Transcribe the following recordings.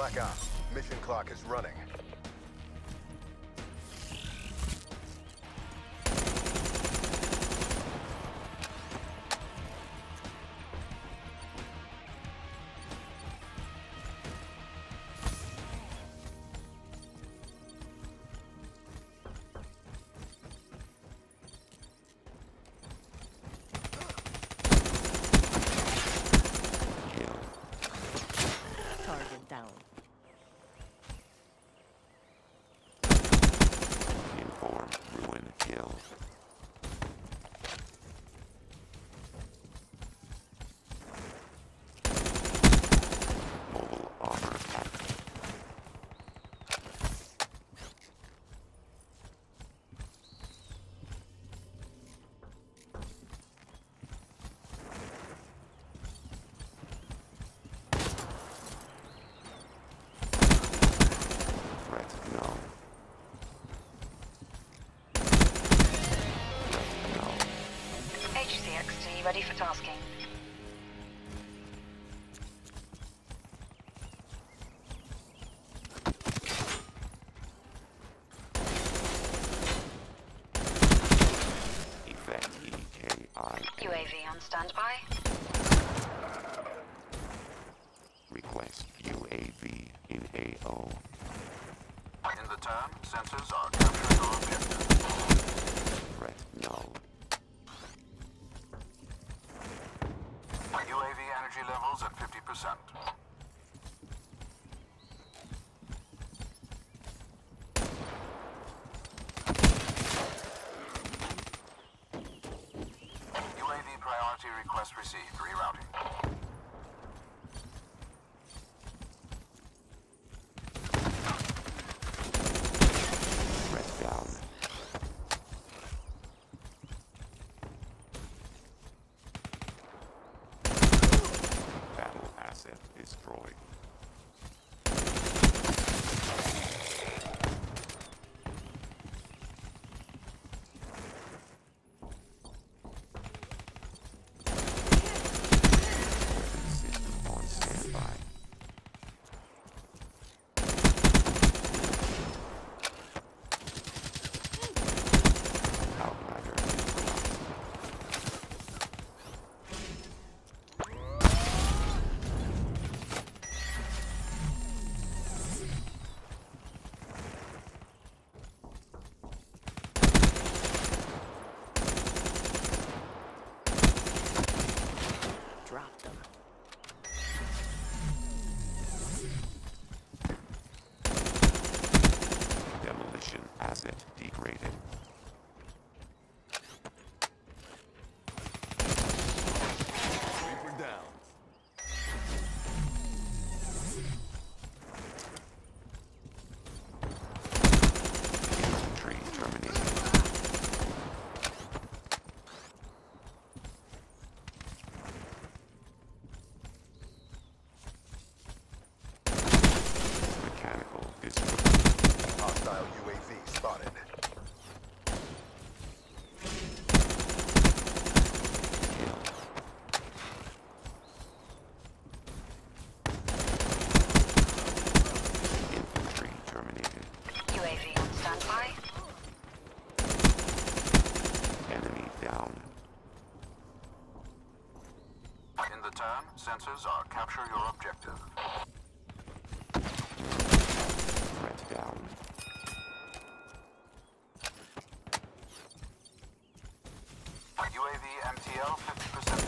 Black Ops. Mission clock is running. Target down. Inform, ruin, kill. Mobile armor active. Threat null. Threat null. HCXT ready for tasking. Effect EKI. UAV on standby. Request UAV in AO. In the turn, sensors are capturing your objective. Threat null. UAV energy levels at 50%. UAV priority request received. Rerouting. Threat down. Battle asset destroyed. System on standby. Outrider neutralized. Drop them. Demolition asset degraded. Reaper down. Infantry terminated. Mechanical discipline. Hostile UAV spotted. Kill. Infantry terminated. UAV on standby. Enemy down. In the turn, sensors are capture your objective. Threat down. UAV MTL 50%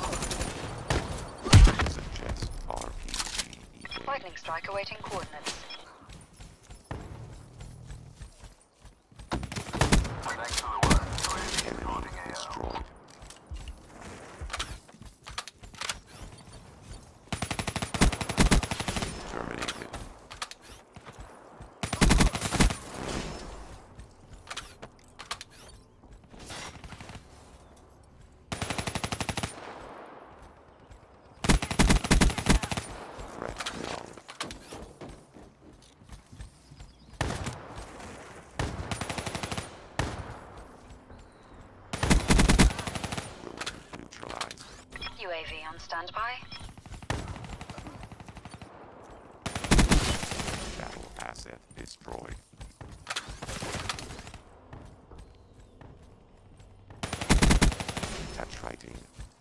jetted. Suggest RPG evade. Lightning strike awaiting coordinates. Thanks for the work. UAV Enemy reporting AO. destroyed. Terminated. Threat null. UAV on standby. Asset destroyed. Titrating.